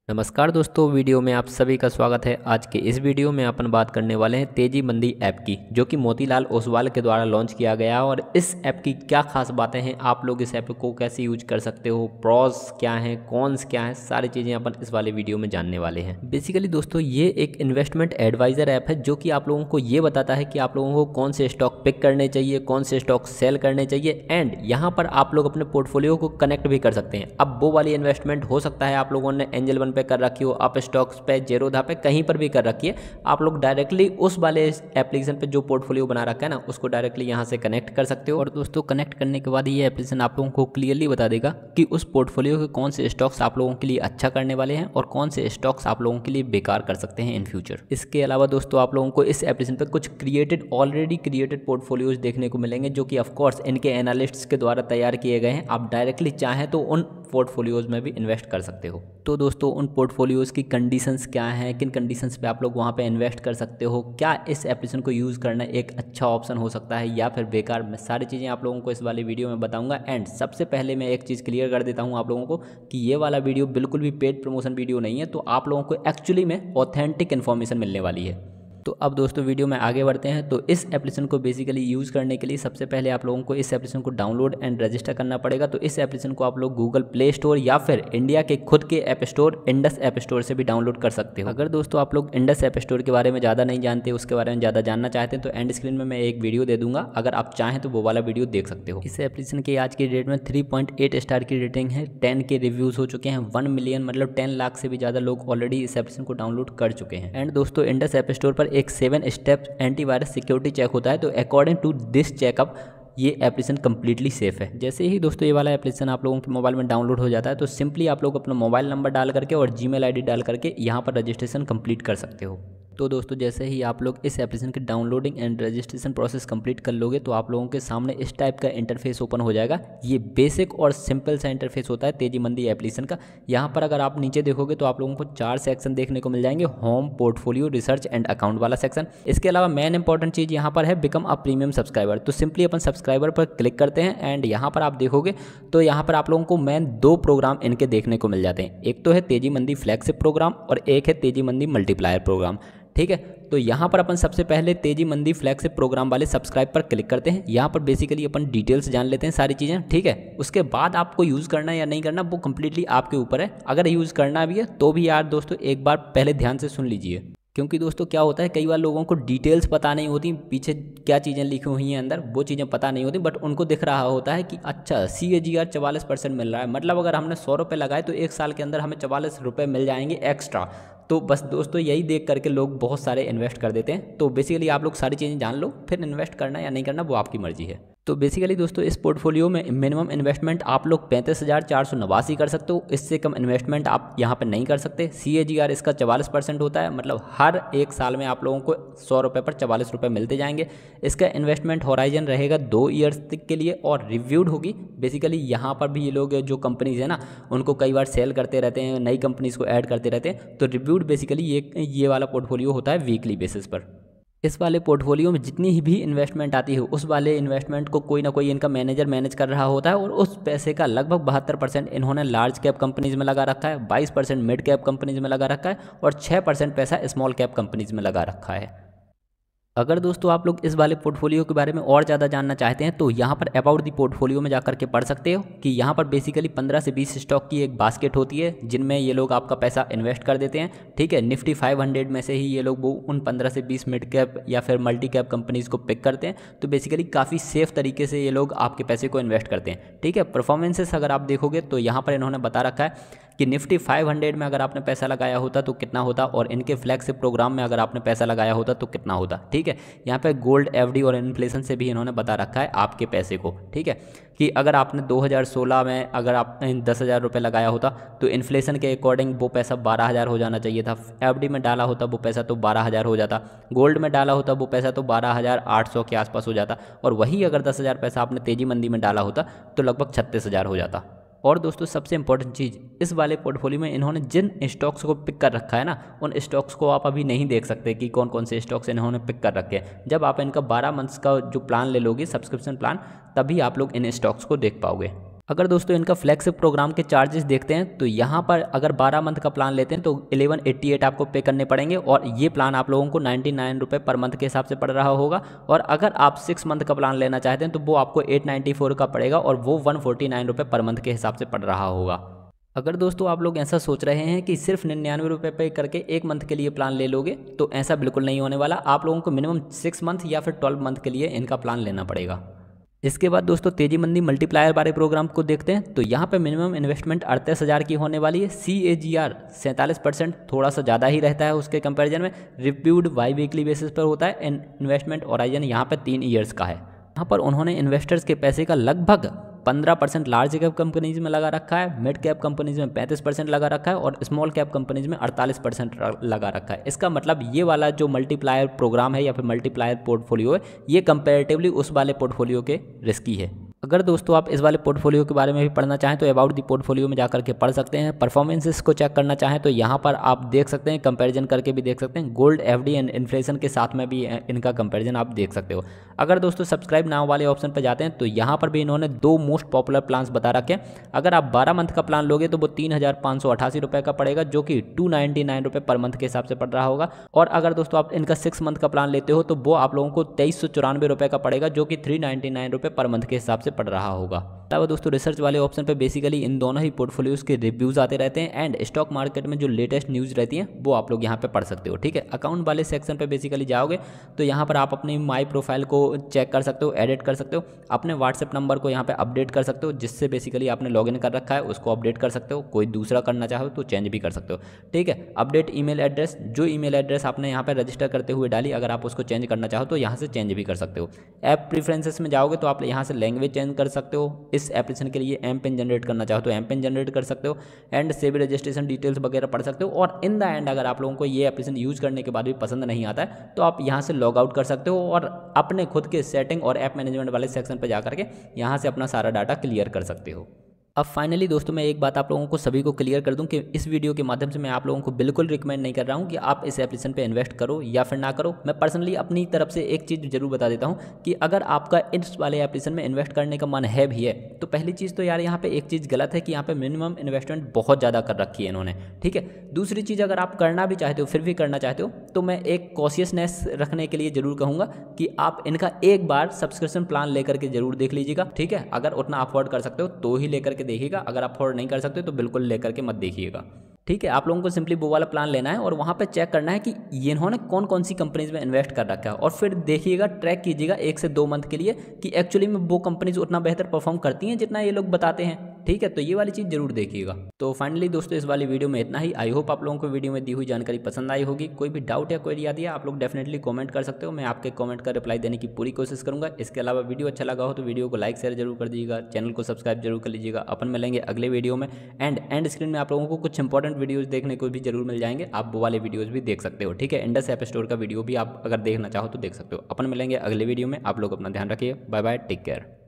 नमस्कार दोस्तों, वीडियो में आप सभी का स्वागत है। आज के इस वीडियो में अपन बात करने वाले हैं तेजी मंदी ऐप की, जो कि मोतीलाल ओसवाल के द्वारा लॉन्च किया गया है। और इस ऐप की क्या खास बातें हैं, आप लोग इस ऐप को कैसे यूज कर सकते हो, प्रॉस क्या हैं, कॉन्स क्या हैं, सारी चीज़ें अपन इस वाले वीडियो में जानने वाले हैं। बेसिकली दोस्तों, ये एक इन्वेस्टमेंट एडवाइजर ऐप है जो कि आप लोगों को ये बताता है कि आप लोगों को कौन से स्टॉक पिक करने चाहिए, कौन से स्टॉक सेल करने चाहिए। एंड यहाँ पर आप लोग अपने पोर्टफोलियो को कनेक्ट भी कर सकते हैं। अब वो वाली इन्वेस्टमेंट हो सकता है आप लोगों ने एंजल वन पे कर रखी हो, आप स्टॉक्स पे, जेरोधा पे, कहीं पर भी कर रखी है, आप लोग डायरेक्टली उस वाले एप्लीकेशन पे जो पोर्टफोलियो बना रखा है ना, उसको डायरेक्टली यहाँ से कनेक्ट कर सकते हो। और दोस्तों, कनेक्ट करने के बाद ये एप्लीकेशन आप लोगों को क्लियरली बता देगा कि उस पोर्टफोलियो के कौन से स्टॉक्स आप लोगों के लिए अच्छा करने वाले हैं और कौन से स्टॉक्स आप लोगों के लिए बेकार कर सकते हैं इन फ्यूचर। इसके अलावा दोस्तों, आप लोगों को इस एप्लीकेशन पे कुछ ऑलरेडी क्रिएटेड पोर्टफोलियोज देखने को मिलेंगे, जो कि ऑफकोर्स इनके एनालिस्ट्स के द्वारा तैयार किए गए हैं। आप डायरेक्टली चाहें तो उन पोर्टफोलियोज में भी इन्वेस्ट कर सकते हो। तो दोस्तों, उन पोर्टफोलियोज की कंडीशंस क्या हैं, किन कंडीशंस पे आप लोग वहाँ पे इन्वेस्ट कर सकते हो, क्या इस एप्लीकेशन को यूज़ करना एक अच्छा ऑप्शन हो सकता है या फिर बेकार, मैं सारी चीज़ें आप लोगों को इस वाले वीडियो में बताऊंगा। एंड सबसे पहले मैं एक चीज़ क्लियर कर देता हूँ आप लोगों को कि ये वाला वीडियो बिल्कुल भी पेड प्रमोशन वीडियो नहीं है, तो आप लोगों को एक्चुअली में ऑथेंटिक इन्फॉर्मेशन मिलने वाली है। तो अब दोस्तों, वीडियो में आगे बढ़ते हैं। तो इस एप्लीकेशन को बेसिकली यूज़ करने के लिए सबसे पहले आप लोगों को इस एप्लीकेशन को डाउनलोड एंड रजिस्टर करना पड़ेगा। तो इस एप्लीकेशन को आप लोग गूगल प्ले स्टोर या फिर इंडिया के खुद के app store Indus app store से भी डाउनलोड कर सकते हो। अगर दोस्तों आप लोग इंडस ऐप स्टोर के बारे में ज़्यादा नहीं जानते, उसके बारे में ज़्यादा जानना चाहते हैं, तो एंड स्क्रीन में मैं एक वीडियो दे दूंगा, अगर आप चाहें तो वो वाला वीडियो देख सकते हो। इस एप्लीकेशन की आज की डेट में 3.8 स्टार की रेटिंग है, 10 के रिव्यूज़ हो चुके हैं, 1 मिलियन मतलब 10 लाख से भी ज़्यादा लोग ऑलरेडी इस एप्लीकेशन को डाउनलोड कर चुके हैं। एंड दोस्तों, इंडस ऐप स्टोर पर एक 7 स्टेप एंटीवायरस सिक्योरिटी चेक होता है। तो अकॉर्डिंग टू दिस चेकअप ये एप्लीकेशन कम्प्लीटली सेफ है। जैसे ही दोस्तों ये वाला एप्लीकेशन आप लोगों के मोबाइल में डाउनलोड हो जाता है, तो सिंपली आप लोग अपना मोबाइल नंबर डाल करके और जीमेल आईडी डाल करके यहाँ पर रजिस्ट्रेशन कंप्लीट कर सकते हो। तो दोस्तों, जैसे ही आप लोग इस एप्लीकेशन की downloading and registration process complete कर लोगे, तो आप लोगों के सामने इस टाइप का इंटरफेस ओपन हो जाएगा। ये बेसिक और सिंपल सा इंटरफेस होता है तेजी मंदी एप्लीकेशन का। यहाँ पर अगर आप नीचे देखोगे तो आप लोगों को 4 सेक्शन देखने को मिल जाएंगे। Home, portfolio, research and account वाला सेक्शन। इसके अलावा मेन इंपॉर्टेंट चीज़ यहाँ पर है बिकम अ प्रीमियम सब्सक्राइबर। तो सिंपली अपन सब्सक्राइबर पर क्लिक करते हैं एंड यहाँ पर आप देखोगे तो यहाँ पर आप लोगों को मेन 2 प्रोग्राम इनके देखने को मिल जाते हैं। एक तो है तेजी मंदी फ्लैगशिप प्रोग्राम और एक है तेजी मंदी मल्टीप्लायर प्रोग्राम। ठीक है, तो यहाँ पर अपन सबसे पहले तेजी मंदी फ्लैगशिप प्रोग्राम वाले सब्सक्राइब पर क्लिक करते हैं। यहाँ पर बेसिकली अपन डिटेल्स जान लेते हैं सारी चीज़ें। ठीक है, उसके बाद आपको यूज़ करना या नहीं करना वो कम्प्लीटली आपके ऊपर है। अगर यूज़ करना भी है तो भी यार दोस्तों एक बार पहले ध्यान से सुन लीजिए, क्योंकि दोस्तों क्या होता है, कई बार लोगों को डिटेल्स पता नहीं होती, पीछे क्या चीज़ें लिखी हुई हैं अंदर वो चीज़ें पता नहीं होती, बट उनको दिख रहा होता है कि अच्छा CAGR 44% मिल रहा है, मतलब अगर हमने 100 रुपये लगाए तो 1 साल के अंदर हमें 44 रुपये मिल जाएंगे एक्स्ट्रा। तो बस दोस्तों यही देख करके लोग बहुत सारे इन्वेस्ट कर देते हैं। तो बेसिकली आप लोग सारी चीज़ें जान लो, फिर इन्वेस्ट करना या नहीं करना वो आपकी मर्जी है। तो बेसिकली दोस्तों, इस पोर्टफोलियो में मिनिमम इन्वेस्टमेंट आप लोग 35,489 कर सकते हो। इससे कम इन्वेस्टमेंट आप यहाँ पर नहीं कर सकते। CAGR इसका 44% होता है, मतलब हर 1 साल में आप लोगों को 100 रुपये पर 44 रुपये मिलते जाएंगे। इसका इन्वेस्टमेंट होराइजन रहेगा 2 ईयर्स तक के लिए और रिव्यूड होगी। बेसिकली यहाँ पर भी ये लोग जो कंपनीज है ना, उनको कई बार सेल करते रहते हैं, नई कंपनीज को ऐड करते रहते हैं। तो रिव्यूड बेसिकली ये वाला पोर्टफोलियो होता है वीकली बेसिस पर। इस वाले पोर्टफोलियो में जितनी भी इन्वेस्टमेंट आती है, उस वाले इन्वेस्टमेंट को कोई ना कोई इनका मैनेजर मैनेज कर रहा होता है। और उस पैसे का लगभग 72% इन्होंने लार्ज कैप कंपनीज में लगा रखा है, 22% मिड कैप कंपनीज में लगा रखा है और 6% पैसा स्मॉल कैप कंपनीज में लगा रखा है। अगर दोस्तों आप लोग इस वाले पोर्टफोलियो के बारे में और ज़्यादा जानना चाहते हैं, तो यहाँ पर अबाउट दी पोर्टफोलियो में जाकर के पढ़ सकते हो कि यहाँ पर बेसिकली 15 से 20 स्टॉक की एक बास्केट होती है, जिनमें ये लोग आपका पैसा इन्वेस्ट कर देते हैं। ठीक है, निफ्टी 500 में से ही ये लोग वो उन 15 से 20 मिड कैप या फिर मल्टी कैप कंपनीज़ को पिक करते हैं। तो बेसिकली काफ़ी सेफ तरीके से ये लोग आपके पैसे को इन्वेस्ट करते हैं। ठीक है, परफॉर्मेंसेस अगर आप देखोगे तो यहाँ पर इन्होंने बता रखा है कि निफ्टी 500 में अगर आपने पैसा लगाया होता तो कितना होता, और इनके फ्लैगशिप प्रोग्राम में अगर आपने पैसा लगाया होता तो कितना होता। ठीक है, यहाँ पे गोल्ड, FD और इन्फ्लेशन से भी इन्होंने बता रखा है आपके पैसे को। ठीक है, कि अगर आपने 2016 में अगर आपने 10,000 रुपये लगाया होता तो इन्फ्लेशन के अकॉर्डिंग वो पैसा 12,000 हो जाना चाहिए था। FD में डाला होता वो पैसा तो 12,000 हो जाता, गोल्ड में डाला होता वो पैसा तो 12,800 के आसपास हो जाता, और वही अगर 10,000 पैसा आपने तेजी मंदी में डाला होता तो लगभग 36,000 हो जाता। और दोस्तों सबसे इंपॉर्टेंट चीज़, इस वाले पोर्टफोलियो में इन्होंने जिन स्टॉक्स को पिक कर रखा है ना, उन स्टॉक्स को आप अभी नहीं देख सकते कि कौन कौन से स्टॉक्स इन्होंने पिक कर रखे हैं। जब आप इनका 12 मंथ्स का जो प्लान ले लोगे, सब्सक्रिप्शन प्लान, तभी आप लोग इन स्टॉक्स को देख पाओगे। अगर दोस्तों इनका फ्लैगशिप प्रोग्राम के चार्जेस देखते हैं तो यहाँ पर अगर 12 मंथ का प्लान लेते हैं तो 1188 आपको पे करने पड़ेंगे और ये प्लान आप लोगों को 99 रुपये पर मंथ के हिसाब से पड़ रहा होगा। और अगर आप 6 मंथ का प्लान लेना चाहते हैं तो वो आपको 894 का पड़ेगा और वो 149 रुपये पर मंथ के हिसाब से पड़ रहा होगा। अगर दोस्तों आप लोग ऐसा सोच रहे हैं कि सिर्फ 99 रुपये पे करके 1 मंथ के लिए प्लान ले लोगे तो ऐसा बिल्कुल नहीं होने वाला। आप लोगों को मिनिमम 6 मंथ या फिर 12 मंथ के लिए इनका प्लान लेना पड़ेगा। इसके बाद दोस्तों तेजी मंदी मल्टीप्लायर वाले प्रोग्राम को देखते हैं तो यहाँ पे मिनिमम इन्वेस्टमेंट 38,000 की होने वाली है। CAGR 47%, थोड़ा सा ज़्यादा ही रहता है उसके कंपैरिजन में। रिव्यूड बाई वीकली बेसिस पर होता है। इन्वेस्टमेंट होराइजन यहाँ पे 3 ईयर्स का है। यहाँ पर उन्होंने इन्वेस्टर्स के पैसे का लगभग 15% लार्ज कैप कंपनीज में लगा रखा है, मिड कैप कंपनीज में 35% लगा रखा है और स्मॉल कैप कंपनीज में 48% लगा रखा है। इसका मतलब ये वाला जो मल्टीप्लायर प्रोग्राम है या फिर मल्टीप्लायर पोर्टफोलियो है ये कंपैरेटिवली उस वाले पोर्टफोलियो के रिस्की है। अगर दोस्तों आप इस वाले पोर्टफोलियो के बारे में भी पढ़ना चाहें तो अबाउट दी पोर्टफोलियो में जाकर के पढ़ सकते हैं। परफॉर्मेंसेस को चेक करना चाहें तो यहाँ पर आप देख सकते हैं, कंपैरिजन करके भी देख सकते हैं। गोल्ड, FD एंड इन्फ्लेशन के साथ में भी इनका कंपैरिजन आप देख सकते हो। अगर दोस्तों सब्सक्राइब नाउ वाले ऑप्शन पर जाते हैं तो यहाँ पर भी इन्होंने 2 मोस्ट पॉपुलर प्लान्स बता रखे हैं। अगर आप 12 मंथ का प्लान लोगे तो वो 3,588 रुपये का पड़ेगा जो कि 299 रुपये पर मंथ के हिसाब से पड़ रहा होगा। और अगर दोस्तों आप इनका 6 मंथ का प्लान लेते हो तो वो आप लोगों को 2394 रुपये का पड़ेगा जो कि 399 रुपये पर मंथ के हिसाब से पड़ रहा होगा। अलावा दोस्तों रिसर्च वाले ऑप्शन पे बेसिकली इन दोनों ही पोर्टफोलियोज के रिव्यूज आते रहते हैं एंड स्टॉक मार्केट में जो लेटेस्ट न्यूज़ रहती हैं वो आप लोग यहाँ पे पढ़ सकते हो। ठीक है, अकाउंट वाले सेक्शन पे बेसिकली जाओगे तो यहाँ पर आप अपनी माई प्रोफाइल को चेक कर सकते हो, एडिट कर सकते हो, अपने व्हाट्सएप नंबर को यहाँ पे अपडेट कर सकते हो जिससे बेसिकली आपने लॉगिन कर रखा है उसको अपडेट कर सकते हो। कोई दूसरा करना चाहो तो चेंज भी कर सकते हो। ठीक है, अपडेट ईमेल एड्रेस, जो ईमेल एड्रेस आपने यहाँ पे रजिस्टर करते हुए डाली अगर आप उसको चेंज करना चाहो तो यहाँ से चेंज भी कर सकते हो। ऐप प्रीफरेंसेस में जाओगे तो आप यहाँ से लैंग्वेज चेंज कर सकते हो। इस एप्लीकेशन के लिए एम पिन जनरेट करना चाहो तो एम पिन जनरेट कर सकते हो एंड सेव रजिस्ट्रेशन डिटेल्स वगैरह पढ़ सकते हो। और इन द एंड अगर आप लोगों को ये एप्लीकेशन यूज करने के बाद भी पसंद नहीं आता है तो आप यहाँ से लॉग आउट कर सकते हो और अपने खुद के सेटिंग और ऐप मैनेजमेंट वाले सेक्शन पर जाकर के यहाँ से अपना सारा डाटा क्लियर कर सकते हो। अब फाइनली दोस्तों मैं एक बात आप लोगों को सभी को क्लियर कर दूं कि इस वीडियो के माध्यम से मैं आप लोगों को बिल्कुल रिकमेंड नहीं कर रहा हूं कि आप इस एप्लीकेशन पे इन्वेस्ट करो या फिर ना करो। मैं पर्सनली अपनी तरफ से एक चीज़ जरूर बता देता हूं कि अगर आपका इस वाले एप्लीकेशन में इन्वेस्ट करने का मन है भी है तो पहली चीज़ तो यार यहाँ पर एक चीज़ गलत है कि यहाँ पर मिनिमम इन्वेस्टमेंट बहुत ज़्यादा कर रखी है इन्होंने। ठीक है, दूसरी चीज़ अगर आप करना भी चाहते हो फिर भी करना चाहते हो तो मैं एक कॉशियसनेस रखने के लिए ज़रूर कहूँगा कि आप इनका एक बार सब्सक्रिप्शन प्लान लेकर के जरूर देख लीजिएगा। ठीक है, अगर उतना अफोर्ड कर सकते हो तो ही लेकर के देखिएगा, अगर आप नहीं कर सकते तो बिल्कुल लेकर के मत देखिएगा। ठीक है, आप लोगों को सिंपली वो वाला प्लान लेना है और वहाँ पे चेक करना है कि ये इन्होंने कौन कौन सी कंपनीज में इन्वेस्ट कर रखा है और फिर देखिएगा, ट्रैक कीजिएगा 1 से 2 मंथ के लिए कि एक्चुअली में वो कंपनीज उतना बेहतर परफॉर्म करती हैं जितना ये लोग बताते हैं। ठीक है, तो ये वाली चीज़ जरूर देखिएगा। तो फाइनली दोस्तों इस वाली वीडियो में इतना ही। आई होप आप लोगों को वीडियो में दी हुई जानकारी पसंद आई होगी। कोई भी डाउट या क्वेरी आती है आप लोग डेफिनेटली कमेंट कर सकते हो, मैं आपके कमेंट का रिप्लाई देने की पूरी कोशिश करूंगा। इसके अलावा वीडियो अच्छा लगा हो तो वीडियो को लाइक शेयर जरूर कर दीजिएगा, चैनल को सब्सक्राइब जरूर कर लीजिएगा। अपन मिलेंगे अगले वीडियो में एंड स्क्रीन में आप लोगों को कुछ इंपॉर्टेंट वीडियोज़ देखने को भी जरूर मिल जाएंगे, आप वो वाले वीडियोज़ भी देख सकते हो। ठीक है, इंडस ऐप स्टोर का वीडियो भी आप अगर देखना चाहो तो देख सकते हो। अपन मिलेंगे अगले वीडियो में, आप लोग अपना ध्यान रखिए। Bye bye, take care.